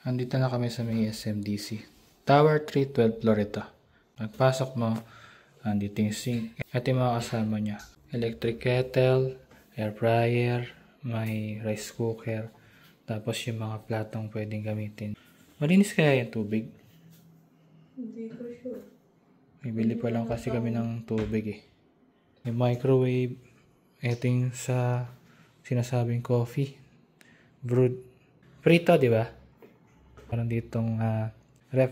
Andito na kami sa may SMDC. Tower 3, 12th floor ito. Pagpasok mo, andito yung sink. Ito yung mga kasama niya. Electric kettle, air fryer, may rice cooker, tapos yung mga platong pwedeng gamitin. Malinis kaya yung tubig? Hindi ko sure. Bibili pa lang kasi kami ng tubig eh. Yung microwave, ito yung sa sinasabing coffee. Brewed. Prito, di ba? Parang ditong ref.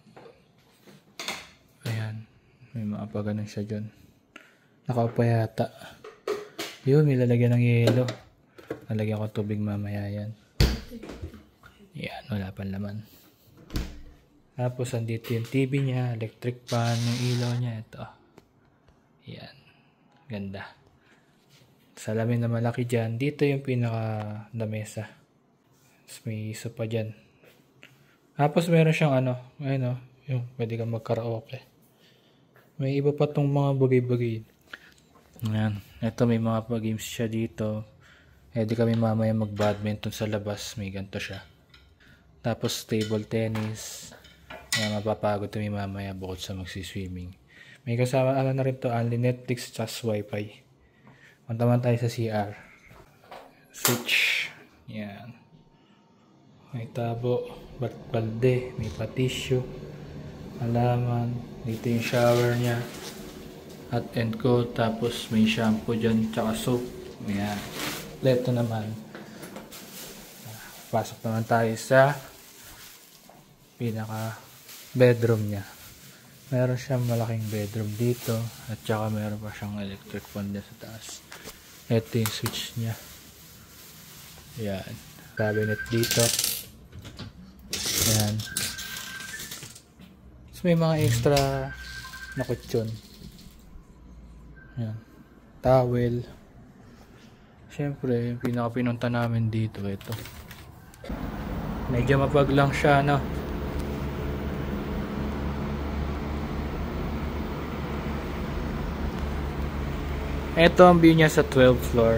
Ayan. May mga pa ganun siya dyan. Nakaupa yata. Yun, may lalagyan ng yelo. Lalagyan ko tubig mamaya yan. Yan, wala pa laman. Tapos, andito yung TV niya, electric fan, yung ilaw niya. Ito. Yan. Ganda. Salamin na malaki dyan. Dito yung pinaka lamesa. Tapos may isa pa dyan. Tapos meron siyang ayun yung pwede kang mag-karaoke. May iba pa tong mga bagay-bagay. Ayan. Ito may mga pa-games siya dito. Pwede kami mamaya mag-badminton sa labas. May ganito siya. Tapos table tennis. Mapapagod kami mamaya bukod sa magsiswimming. May kasama na rin to, only Netflix just Wi-Fi. Punta man tayo sa CR. Switch. Yan. May tabo, balde, may patisyo, alaman, dito yung shower niya, hot and cold, tapos may shampoo dyan, tsaka soap. Ayan. Ito naman. Pasok naman tayo sa pinaka bedroom niya. Meron siyang malaking bedroom dito, at tsaka meron pa siyang electric fan dyan sa taas. Ito yung switch niya. Ayan. Cabinet dito. Ayan. So, may mga extra na kutsyon. Ayan. Towel. Siyempre, yung pinaka-pinunta namin dito, ito. Medyo mapag lang siya, no? Ito ang view niya sa 12th floor.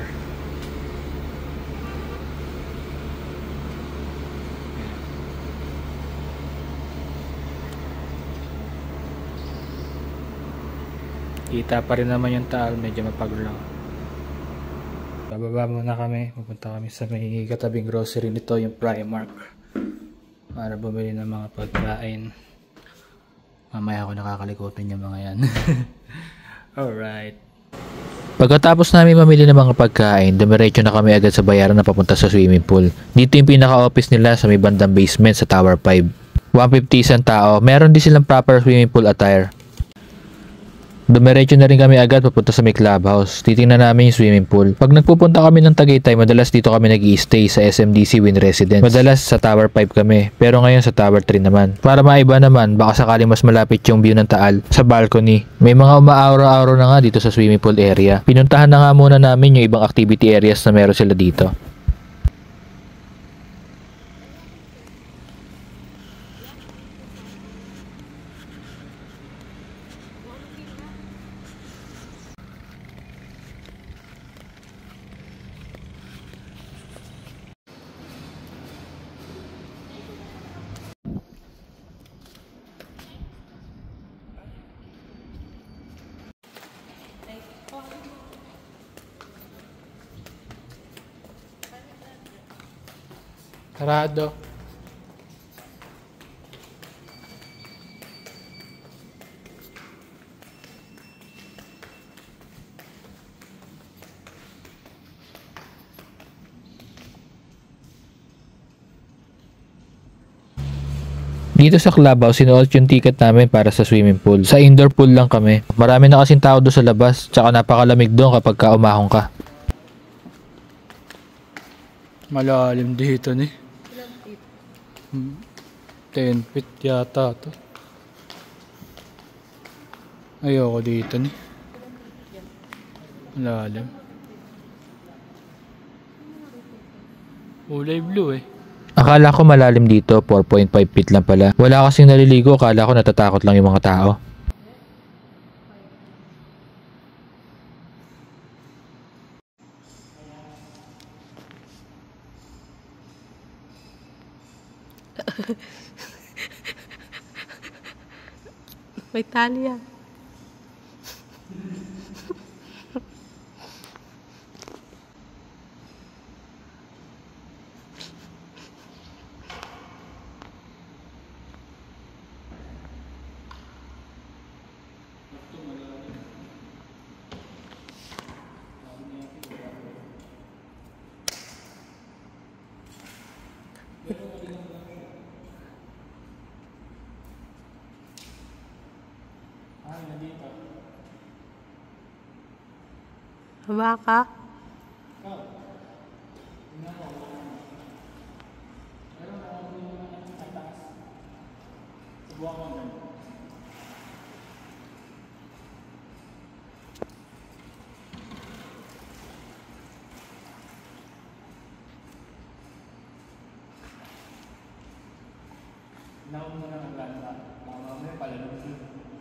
Kita pa rin naman yung taal, medyo mapaglaw. Bababa muna kami, pupunta kami sa may katabing grocery nito, yung Primark, para bumili ng mga pagkain. Mamaya ako nakakalikutin yung mga yan. Alright. Pagkatapos namin mamili ng mga pagkain, dumiretso na kami agad sa bayaran na papunta sa swimming pool. Dito yung pinaka-office nila sa may bandang basement sa Tower 5. 150 isang tao, meron din silang proper swimming pool attire. Dumiretso na rin kami agad papunta sa may clubhouse. Titingnan namin yung swimming pool. Pag nagpupunta kami ng Tagaytay, madalas dito kami nag-i-stay sa SMDC Win Residence. Madalas sa Tower 5 kami, pero ngayon sa Tower 3 naman. Para maiba naman, baka sakaling mas malapit yung view ng Taal sa balcony. May mga umaaura-aura na nga dito sa swimming pool area. Pinuntahan na nga muna namin yung ibang activity areas na meron sila dito. Sarado. Dito sa clubhouse, sinuot yung ticket namin para sa swimming pool. Sa indoor pool lang kami. Marami na kasing tao doon sa labas, tsaka napakalamig doon kapag umahon ka. Malalim dito ni. 10 feet yata to. Ayoko dito ni. Malalim. Kulay blue eh. Akala ko malalim dito, 4.5 feet lang pala. Wala kasing naliligo, akala ko natatakot lang yung mga tao. May tali yan. Ay, nandito. Haba ka? Ikaw. Tingnan mo. Meron ako sa taas. Subukan mo ganun. Nauna na naglanda. Mamaya pala nung